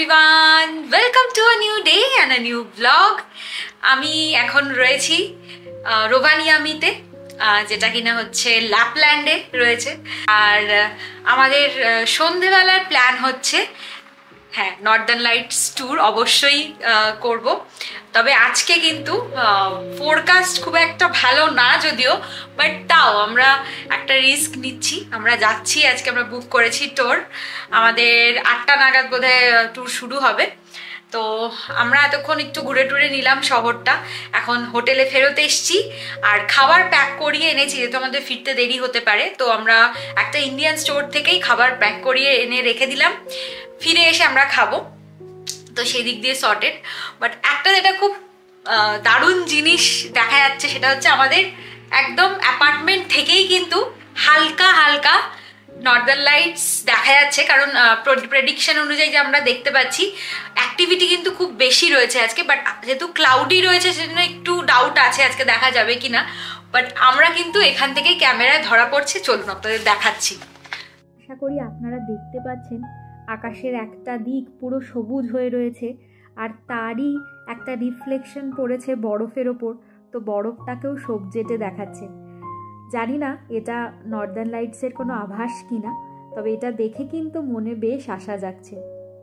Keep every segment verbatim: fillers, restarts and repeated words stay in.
everyone, welcome to a new day and a new vlog. আমি এখন রয়েছি রোভানিয়ামিতে, যেটা কিনা হচ্ছে ল্যাপল্যান্ডে রয়েছে। আর আমাদের সন্ধেবেলার প্ল্যান হচ্ছে হ্যাঁ নর্দার্ন লাইটস ট্যুর অবশ্যই করব। তবে আজকে কিন্তু ফোরকাস্ট খুব একটা ভালো না যদিও, বাট তাও আমরা একটা রিস্ক নিচ্ছি। আমরা যাচ্ছি, আজকে আমরা বুক করেছি ট্যুর, আমাদের আটটা নাগাদ বোধহয় ট্যুর শুরু হবে। তো আমরা এতক্ষণ একটু ঘুরে টুরে নিলাম শহরটা, এখন হোটেলে ফেরত এসছি আর খাবার প্যাক করিয়ে এনেছি, যেহেতু আমাদের ফিরতে দেরি হতে পারে। তো আমরা একটা ইন্ডিয়ান স্টোর থেকেই খাবার প্যাক করিয়ে এনে রেখে দিলাম, ফিরে এসে আমরা খাবো। তো সেই দিক দিয়ে সর্টেড। বাট একটা যেটা খুব দারুণ জিনিস দেখা যাচ্ছে সেটা হচ্ছে আমাদের একদম অ্যাপার্টমেন্ট থেকেই কিন্তু হালকা হালকা নর্দার্ন লাইটস দেখা যাচ্ছে। কারণ প্রেডিকশন অনুযায়ী যে আমরা দেখতে পাচ্ছি অ্যাক্টিভিটি কিন্তু খুব বেশি রয়েছে আজকে। বাট যেহেতু ক্লাউডি রয়েছে সেজন্য একটু ডাউট আছে আজকে দেখা যাবে কিনা। বাট আমরা কিন্তু এখান থেকে ক্যামেরায় ধরা পড়ছে, চলুন আপনাদের দেখাচ্ছি। আশা করি আপনারা দেখতে পাচ্ছেন আকাশের একটা দিক পুরো সবুজ হয়ে রয়েছে, আর তারই একটা রিফ্লেকশন পড়েছে বরফের ওপর। তো বরফটাকেও সবজেটে দেখাচ্ছে। জানি না এটা নর্দার্ন লাইটসের কোনো আভাস কিনা, তবে এটা দেখে কিন্তু মনে বেশ আশা যাচ্ছে।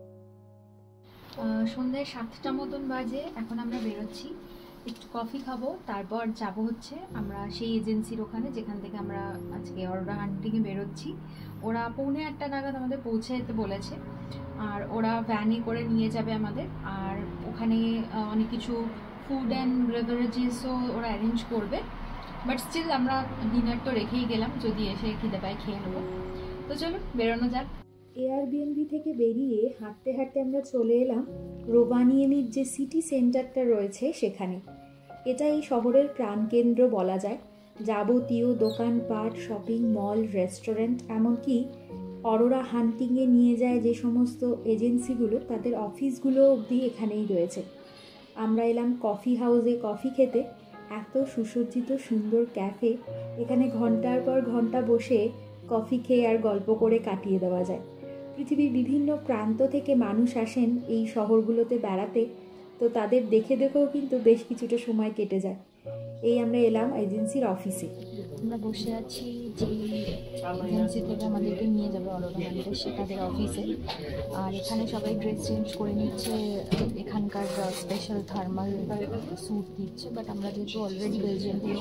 সন্ধ্যায় সাতটা মতন বাজে, এখন আমরা বেরোচ্ছি, একটু কফি খাবো, তারপর যাব হচ্ছে আমরা সেই এজেন্সির ওখানে যেখান থেকে আমরা আজকে অরোরা হান্টিংয়ে বেরোচ্ছি। ওরা পৌনে আটটা নাগাদ আমাদের পৌঁছে যেতে বলেছে, আর ওরা ভ্যানে করে নিয়ে যাবে আমাদের। আর ওখানে অনেক কিছু ফুড অ্যান্ড বেভারেজেসও ওরা অ্যারেঞ্জ করবে। বাট স্টিল আমরা ডিনার তো রেখেই গেলাম, যদি এসে খিদে পাই খেয়ে নেবো। তো চলো বেরোনো যাক। এয়ারবিএনবি থেকে বেরিয়ে হাঁটতে হাঁটতে আমরা চলে এলাম রোভানিয়ামির যে সিটি সেন্টারটা রয়েছে সেখানে। এটা এই শহরের প্রাণকেন্দ্র বলা যায়। যাবতীয় দোকানপাট, শপিং মল, রেস্টুরেন্ট, এমনকি অরোরা হান্টিংয়ে নিয়ে যায় যে সমস্ত এজেন্সিগুলো, তাদের অফিসগুলো অবধি এখানেই রয়েছে। আমরা এলাম কফি হাউসে কফি খেতে। এত সুসজ্জিত সুন্দর ক্যাফে, এখানে ঘন্টার পর ঘন্টা বসে কফি খেয়ে আর গল্প করে কাটিয়ে দেওয়া যায়। পৃথিবীর বিভিন্ন প্রান্ত থেকে মানুষ আসেন এই শহরগুলোতে বেড়াতে, তো তাদের দেখে দেখেও কিন্তু বেশ কিছুটা সময় কেটে যায়। এই আমরা এলাম এজেন্সির অফিসে। আমরা বসে আছি যে এজেন্সি থেকে আমাদেরকে নিয়ে যাবে অরোরা হান্টিং, সে তাদের অফিসে। আর এখানে সবাই ড্রেস চেঞ্জ করে নিচ্ছে, এখানকার স্পেশাল থার্মাল স্যুট দিচ্ছে। বাট আমরা যেহেতু অলরেডি বেলজিয়াম থেকে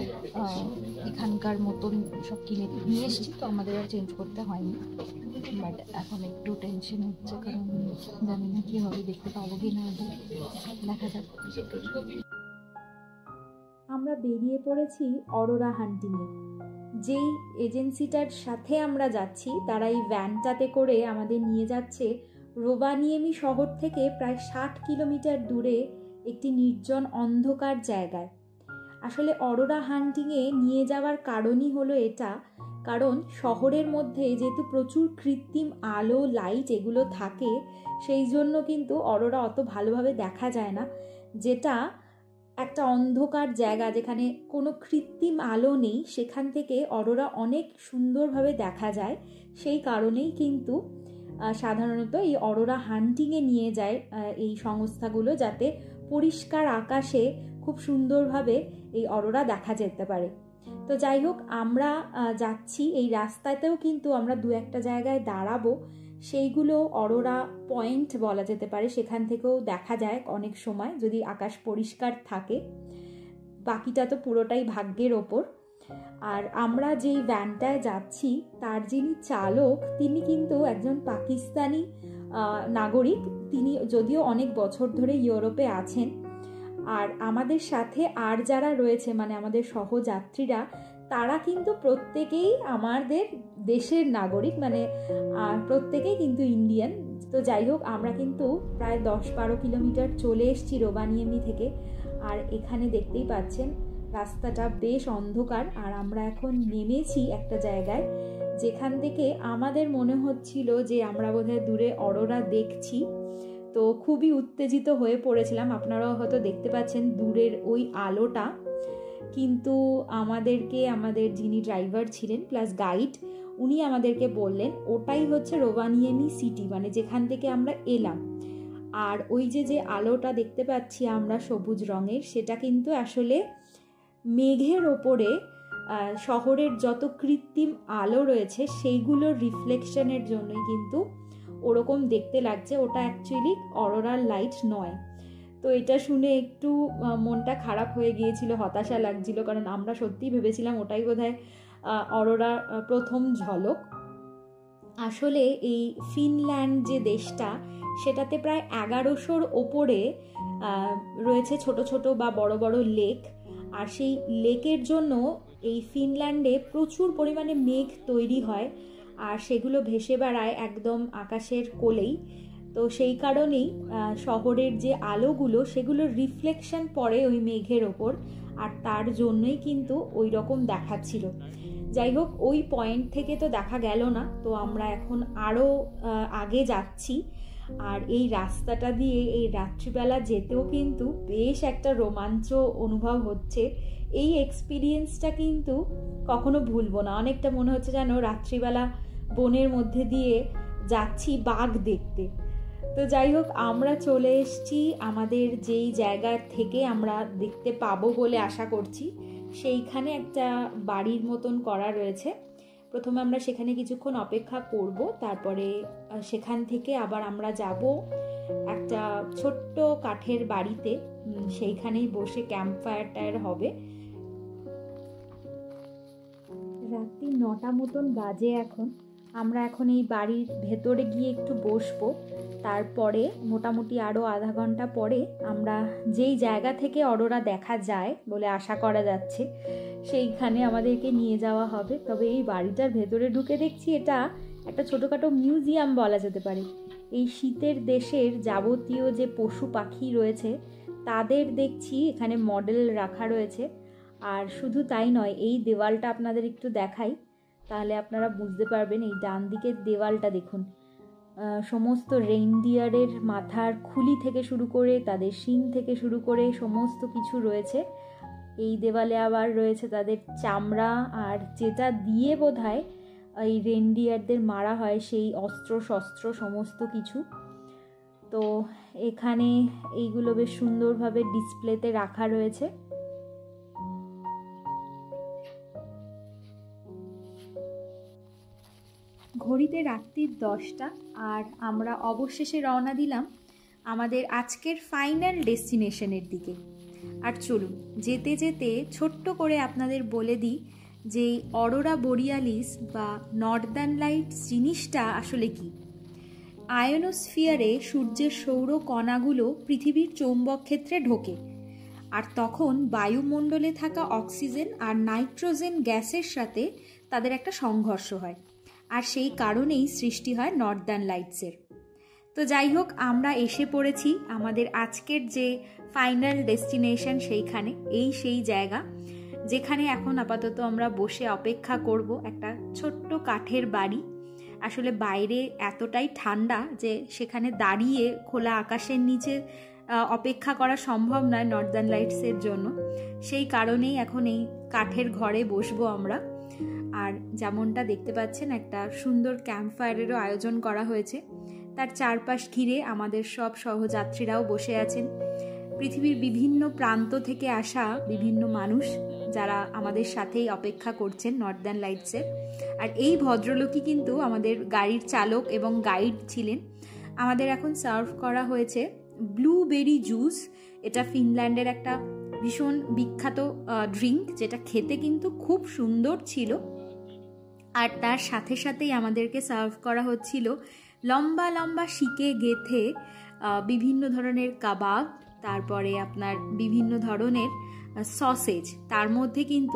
এখানকার মতন সব কিনে নিয়ে এসেছি, তো আমাদের আর চেঞ্জ করতে হয়নি। বাট এখন একটু টেনশন হচ্ছে, কারণ জানি না কী হবে, দেখতে পাবো কি না, দেখা যাক। আমরা বেরিয়ে পড়েছি অরোরা হান্টিংয়ে। যেই এজেন্সিটার সাথে আমরা যাচ্ছি তারা এই ভ্যানটাতে করে আমাদের নিয়ে যাচ্ছে রোভানিয়ামি শহর থেকে প্রায় ষাট কিলোমিটার দূরে একটি নির্জন অন্ধকার জায়গায়। আসলে অরোরা হান্টিংয়ে নিয়ে যাওয়ার কারণই হলো এটা, কারণ শহরের মধ্যে যেহেতু প্রচুর কৃত্রিম আলো, লাইট এগুলো থাকে, সেই জন্য কিন্তু অরোরা অত ভালোভাবে দেখা যায় না। যেটা একটা অন্ধকার জায়গা যেখানে কোনো কৃত্রিম আলো নেই, সেখান থেকে অরোরা অনেক সুন্দরভাবে দেখা যায়। সেই কারণেই কিন্তু সাধারণত এই অরোরা হান্টিংয়ে নিয়ে যায় এই সংস্থাগুলো, যাতে পরিষ্কার আকাশে খুব সুন্দরভাবে এই অরোরা দেখা যেতে পারে। তো যাই হোক, আমরা যাচ্ছি এই রাস্তাতেও কিন্তু আমরা দু একটা জায়গায় দাঁড়াবো, সেইগুলো অরোরা পয়েন্ট বলা যেতে পারে, সেখান থেকেও দেখা যায় অনেক সময় যদি আকাশ পরিষ্কার থাকে। বাকিটা তো পুরোটাই ভাগ্যের ওপর। আর আমরা যেই ভ্যানটায় যাচ্ছি তার যিনি চালক, তিনি কিন্তু একজন পাকিস্তানি নাগরিক। তিনি যদিও অনেক বছর ধরে ইউরোপে আছেন। আর আমাদের সাথে আর যারা রয়েছে, মানে আমাদের সহযাত্রীরা, তারা কিন্তু প্রত্যেকেই আমাদের দেশের নাগরিক, মানে প্রত্যেকেই কিন্তু ইন্ডিয়ান। তো যাই হোক, আমরা কিন্তু প্রায় দশ বারো কিলোমিটার চলে এসেছি রোভানিয়ামি থেকে। আর এখানে দেখতেই পাচ্ছেন রাস্তাটা বেশ অন্ধকার, আর আমরা এখন নেমেছি একটা জায়গায় যেখান থেকে আমাদের মনে হচ্ছিল যে আমরা বোধহয় দূরে অরোরা দেখছি। তো খুবই উত্তেজিত হয়ে পড়েছিলাম। আপনারাও হয়তো দেখতে পাচ্ছেন দূরের ওই আলোটা, কিন্তু আমাদেরকে আমাদের যিনি ড্রাইভার ছিলেন প্লাস গাইড, উনি আমাদেরকে বললেন ওটাই হচ্ছে রোভানিয়ামি সিটি, মানে যেখান থেকে আমরা এলাম। আর ওই যে যে আলোটা দেখতে পাচ্ছি আমরা সবুজ রঙের, সেটা কিন্তু আসলে মেঘের ওপরে শহরের যত কৃত্রিম আলো রয়েছে সেইগুলোর রিফ্লেকশনের জন্যই কিন্তু ওরকম দেখতে লাগছে। ওটা অ্যাকচুয়ালি অরোরার লাইট নয়। তো এটা শুনে একটু মনটা খারাপ হয়ে গিয়েছিল, হতাশা লাগছিল, কারণ আমরা সত্যিই ভেবেছিলাম ওটাই বোধহয় অরোরার প্রথম ঝলক। আসলে এই ফিনল্যান্ড যে দেশটা, সেটাতে প্রায় এগারোশোর ওপরে রয়েছে ছোট ছোট বা বড় বড় লেক। আর সেই লেকের জন্য এই ফিনল্যান্ডে প্রচুর পরিমাণে মেঘ তৈরি হয়, আর সেগুলো ভেসে বেড়ায় একদম আকাশের কোলেই। তো সেই কারণেই শহরের যে আলোগুলো সেগুলোর রিফ্লেকশন পড়ে ওই মেঘের ওপর, আর তার জন্যই কিন্তু ওই রকম দেখাচ্ছিল। যাই হোক, ওই পয়েন্ট থেকে তো দেখা গেল না, তো আমরা এখন আরও আগে যাচ্ছি। আর এই রাস্তাটা দিয়ে এই রাত্রিবেলা যেতেও কিন্তু বেশ একটা রোমাঞ্চ অনুভব হচ্ছে। এই এক্সপিরিয়েন্সটা কিন্তু কখনো ভুলবো না। অনেকটা মনে হচ্ছে যেন রাত্রিবেলা বনের মধ্যে দিয়ে যাচ্ছি বাঘ দেখতে। তো যাই হোক, আমরা চলে এসেছি আমাদের যেই জায়গা থেকে আমরা দেখতে পাবো বলে আশা করছি, সেইখানে একটা বাড়ির মতন করা রয়েছে। প্রথমে আমরা সেখানে কিছুক্ষণ অপেক্ষা করব, তারপরে সেখান থেকে আবার আমরা যাব একটা ছোট্ট কাঠের বাড়িতে, সেইখানেই বসে ক্যাম্প ফায়ার টায়ার হবে। রাত্রি নটা মতন বাজে এখন। আমরা এখন এই বাড়ির ভেতরে গিয়ে একটু বসবো, তারপরে মোটামুটি আরও আধা ঘন্টা পরে আমরা যেই জায়গা থেকে অরোরা দেখা যায় বলে আশা করা যাচ্ছে সেইখানে আমাদেরকে নিয়ে যাওয়া হবে। তবে এই বাড়িটার ভেতরে ঢুকে দেখছি এটা একটা ছোটোখাটো মিউজিয়াম বলা যেতে পারে। এই শীতের দেশের যাবতীয় যে পশু পাখি রয়েছে তাদের দেখছি এখানে মডেল রাখা রয়েছে। আর শুধু তাই নয়, এই দেওয়ালটা আপনাদের একটু দেখাই, তাহলে আপনারা বুঝতে পারবেন। এই ডান দিকের দেওয়ালটা দেখুন, সমস্ত রেইনডিয়ারের মাথার খুলি থেকে শুরু করে তাদের শিং থেকে শুরু করে সমস্ত কিছু রয়েছে। এই দেওয়ালে আবার রয়েছে তাদের চামড়া, আর যেটা দিয়ে বোধহয় এই রেইনডিয়ারদের মারা হয় সেই অস্ত্র শস্ত্র সমস্ত কিছু। তো এখানে এইগুলো বেশ সুন্দরভাবে ডিসপ্লেতে রাখা রয়েছে। ঘড়িতে রাত্রির দশটা, আর আমরা অবশেষে রওনা দিলাম আমাদের আজকের ফাইনাল ডেস্টিনেশনের দিকে। আর চলুন যেতে যেতে ছোট্ট করে আপনাদের বলে দিই যে অরোরা বোরিয়ালিস বা নর্দার্ন লাইটস জিনিসটা আসলে কি। আয়োনোস্ফিয়ারে সূর্যের সৌর কণাগুলো পৃথিবীর চৌম্বক ক্ষেত্রে ঢোকে, আর তখন বায়ুমণ্ডলে থাকা অক্সিজেন আর নাইট্রোজেন গ্যাসের সাথে তাদের একটা সংঘর্ষ হয়, আর সেই কারণেই সৃষ্টি হয় নর্দার্ন লাইটসের। তো যাই হোক, আমরা এসে পড়েছি আমাদের আজকের যে ফাইনাল ডেস্টিনেশন সেইখানে। এই সেই জায়গা যেখানে এখন আপাতত আমরা বসে অপেক্ষা করব। একটা ছোট্ট কাঠের বাড়ি, আসলে বাইরে এতটাই ঠান্ডা যে সেখানে দাঁড়িয়ে খোলা আকাশের নিচে অপেক্ষা করা সম্ভব নয় নর্দার্ন লাইটসের জন্য। সেই কারণেই এখন এই কাঠের ঘরে বসবো আমরা। আর যেমনটা দেখতে পাচ্ছেন, একটা সুন্দর ক্যাম্প ফায়ারেরও আয়োজন করা হয়েছে। তার চারপাশ ঘিরে আমাদের সব সহযাত্রীরাও বসে আছেন, পৃথিবীর বিভিন্ন প্রান্ত থেকে আসা বিভিন্ন মানুষ যারা আমাদের সাথেই অপেক্ষা করছেন নর্দার্ন লাইটসের। আর এই ভদ্রলোকই কিন্তু আমাদের গাড়ির চালক এবং গাইড ছিলেন। আমাদের এখন সার্ভ করা হয়েছে ব্লুবেরি জুস। এটা ফিনল্যান্ডের একটা ভীষণ বিখ্যাত ড্রিঙ্ক, যেটা খেতে কিন্তু খুব সুন্দর ছিল। আর তার সাথে সাথেই আমাদেরকে সার্ভ করা হচ্ছিল লম্বা লম্বা শিকে গেথে বিভিন্ন ধরনের কাবাব, তারপরে আপনার বিভিন্ন ধরনের সসেজ। তার মধ্যে কিন্তু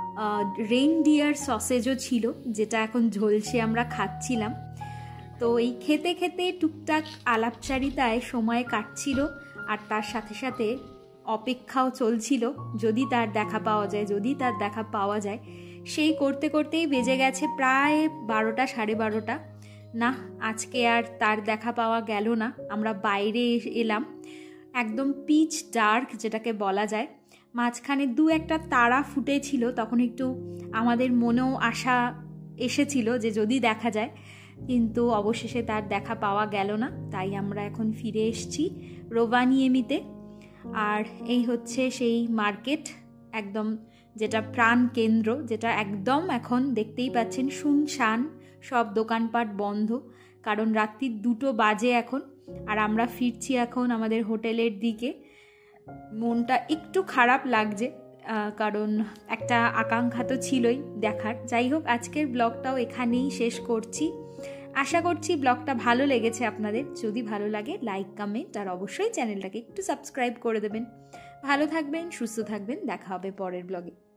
রেইনডিয়ার সসেজও ছিল, যেটা এখন ঝলসে আমরা খাচ্ছিলাম। তো এই খেতে খেতে টুকটাক আলাপচারিতায় সময় কাটছিল, আর তার সাথে সাথে অপেক্ষাও চলছিল যদি তার দেখা পাওয়া যায়, যদি তার দেখা পাওয়া যায়। সেই করতে করতেই বেজে গেছে প্রায় বারোটা সাড়ে বারোটা। না, আজকে আর তার দেখা পাওয়া গেল না। আমরা বাইরে এলাম, একদম পিচ ডার্ক যেটাকে বলা যায়। মাঝখানে দু একটা তারা ফুটেছিল, তখন একটু আমাদের মনেও আশা এসেছিল যে যদি দেখা যায়। কিন্তু অবশেষে তার দেখা পাওয়া গেল না, তাই আমরা এখন ফিরে এসেছি রোভানিয়েমিতে। আর এই হচ্ছে সেই মার্কেট, একদম যেটা প্রাণ কেন্দ্র, যেটা একদম এখন দেখতেই পাচ্ছেন শুনশান, সব দোকানপাট বন্ধ, কারণ রাত্রির দুটো বাজে এখন। আর আমরা ফিরছি এখন আমাদের হোটেলের দিকে। মনটা একটু খারাপ লাগছে, কারণ একটা আকাঙ্ক্ষা তো ছিলই দেখার। যাই হোক, আজকের ব্লগটাও এখানেই শেষ করছি। আশা করছি ব্লগটা ভালো লেগেছে আপনাদের। যদি ভালো লাগে লাইক, কমেন্ট আর অবশ্যই চ্যানেলটাকে একটু সাবস্ক্রাইব করে দেবেন। ভালো থাকবেন, সুস্থ থাকবেন, দেখা হবে পরের ব্লগে।